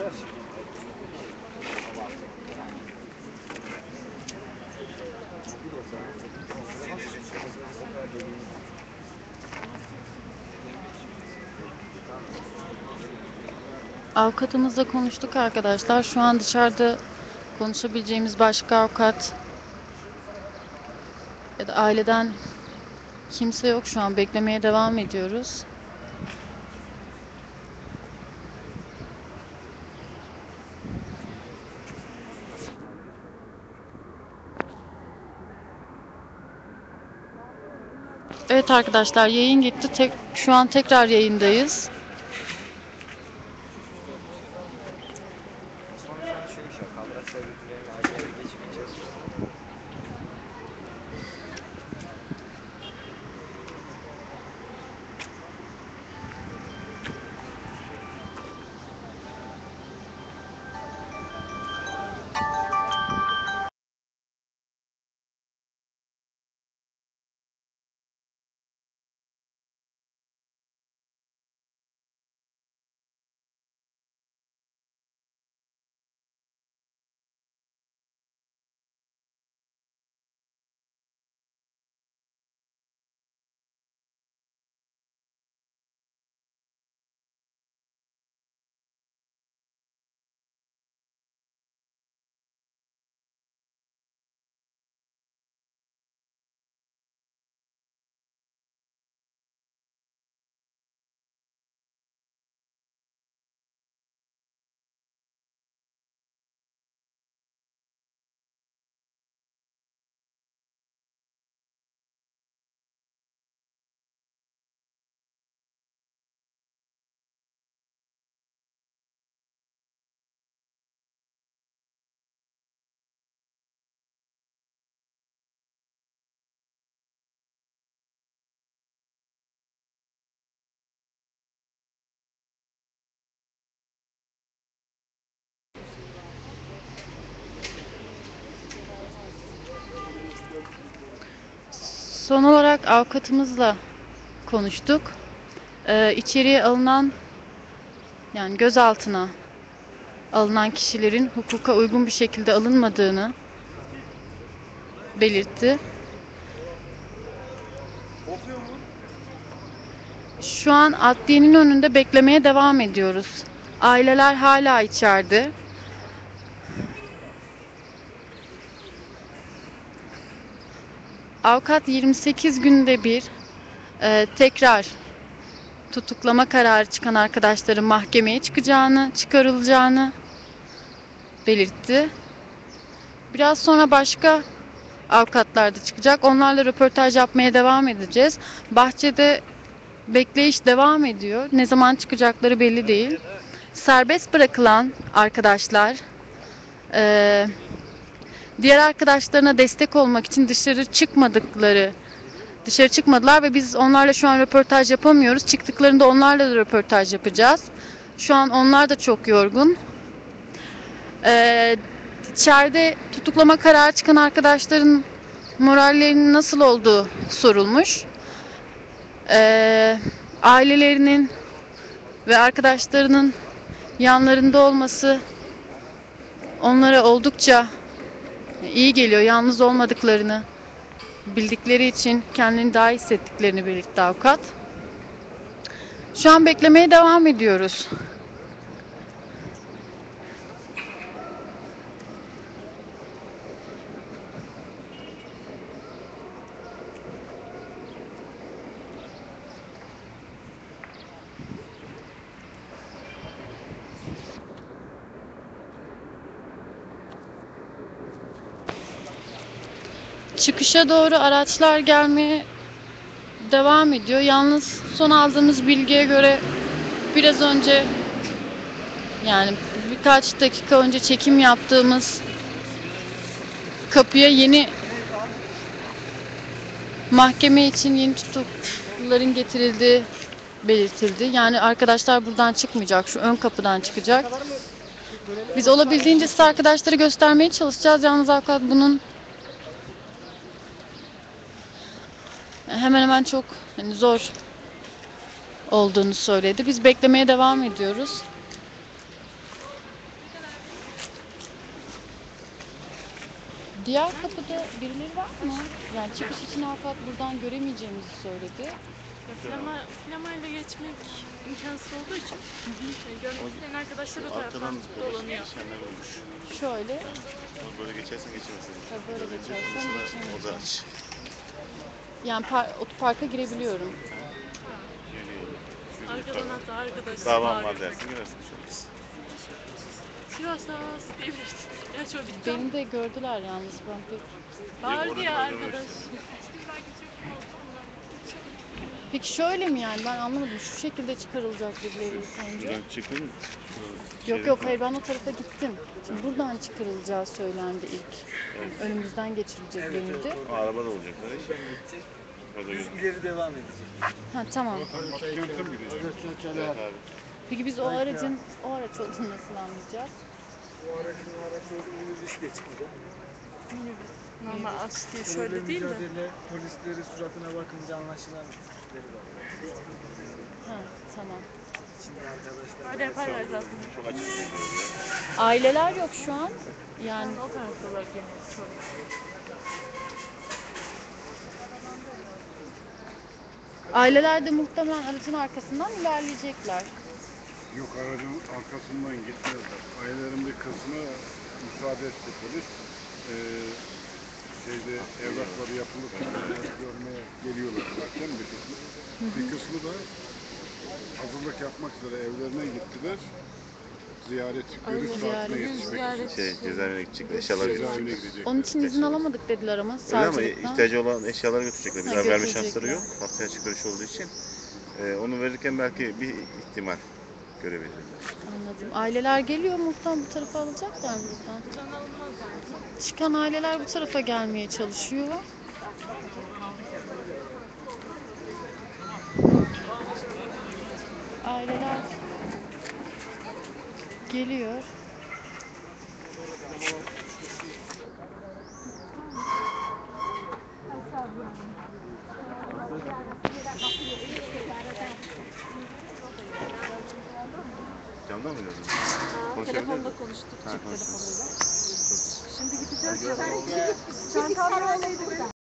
Avukatımızla konuştuk arkadaşlar. Şu an dışarıda konuşabileceğimiz başka avukat ya da aileden kimse yok. Şu an beklemeye devam ediyoruz. Evet arkadaşlar, yayın gitti. Şu an tekrar yayındayız. Son olarak avukatımızla konuştuk. İçeriye alınan, yani gözaltına alınan kişilerin hukuka uygun bir şekilde alınmadığını belirtti. Şu an adliyenin önünde beklemeye devam ediyoruz. Aileler hala içeride. Avukat 28 günde bir tekrar tutuklama kararı çıkan arkadaşların mahkemeye çıkarılacağını belirtti. Biraz sonra başka avukatlar da çıkacak. Onlarla röportaj yapmaya devam edeceğiz. Bahçede bekleyiş devam ediyor. Ne zaman çıkacakları belli değil. Serbest bırakılan arkadaşlar diğer arkadaşlarına destek olmak için dışarı çıkmadılar ve biz onlarla şu an röportaj yapamıyoruz. Çıktıklarında onlarla da röportaj yapacağız. Şu an onlar da çok yorgun. İçeride tutuklama kararı çıkan arkadaşların morallerinin nasıl olduğu sorulmuş. Ailelerinin ve arkadaşlarının yanlarında olması onlara oldukça iyi geliyor. Yalnız olmadıklarını bildikleri için kendini daha iyi hissettiklerini belirtti avukat. Şu an beklemeye devam ediyoruz. Çıkışa doğru araçlar gelmeye devam ediyor. Yalnız son aldığımız bilgiye göre biraz önce, yani birkaç dakika önce çekim yaptığımız kapıya mahkeme için yeni tutukluların getirildiği belirtildi. Yani arkadaşlar buradan çıkmayacak. Şu ön kapıdan çıkacak. Biz olabildiğince size arkadaşları göstermeye çalışacağız. Yalnız avukat bunun hemen hemen çok zor olduğunu söyledi. Biz beklemeye devam ediyoruz. Diğer kapıda birileri var mı? Yani çıkış için Afat buradan göremeyeceğimizi söyledi. Flamayla geçmek imkansız olduğu için görmek isteyen arkadaşlar o taraftan Arkadan dolanıyor. geçenler olmuş. Şöyle, Ama böyle geçersen geçemezsin. tabii böyle geçersem O da geçemeyeceğim. aç. Yani otoparka girebiliyorum. Yürüyelim. Arkadan hatta arkadaşlar Davam var bağırıyor. dersin girersin. Şöyle. Sivas diyebilirsin. Ya çocuktan Beni de gördüler yalnız, ben pek... bağırdı ya Orada arkadaş. Peki şöyle mi yani, ben anlamadım. Şu şekilde çıkarılacak birileri ilk önce. Şuradan çıkın. Yok yok, hayır, ben o tarafa gittim. Şimdi buradan çıkarılacağı söylendi ilk. Evet. Önümüzden geçirilecek denildi. O arabada olacaklar. Orada Biz ileri devam edeceğiz. Ha tamam. Evet abi. Peki biz o aracın o araç olduğunu nasıl anlayacağız? Bu aracın araç olduğunu minibüsle çıkacak. Normal aç diye Şöyle şöyle değil de. mücadele, polisleri suratına bakınca anlaşılan tipleri var. Ha tamam. Şimdi arkadaşlar Böyle yaparlar zaten. Çok açık bir şey ya. Aileler yok şu an. Yani O taraftalar gene. aileler de muhtemelen aracın arkasından ilerleyecekler. Yok, aracın arkasından gitmezler. Ailelerin bir kısmı müsaade etti polis. Şeyde evrakları yapılırken görmeye geliyorlar zaten bir kısmı. Bir kısmı da hazırlık yapmak üzere evlerine gittiler. Ziyaret, görüş saatine yetişmek için. Cezaevine gidecekler. Eşyaları Cezaevine götürecekler. gidecek. Onun için izin alamadık dediler ama Öyle ama savcılıktan. ihtiyacı olan eşyaları götürecekler. Bir Ha, daha verme götürecekler. şansları yok. Haftaya çıkış olduğu için. Onu verirken belki bir ihtimal görebilirler. Anladım. Aileler geliyor, muhtemelen bu tarafa alacaklar buradan. Can alınmaz yani. Çıkan aileler bu tarafa gelmeye çalışıyor. Aileler geliyor. Camdan mı gördün? Telefonda konuştuk, Ha, cep konuştunuz. telefonuyla. Şimdi gideceğiz ya.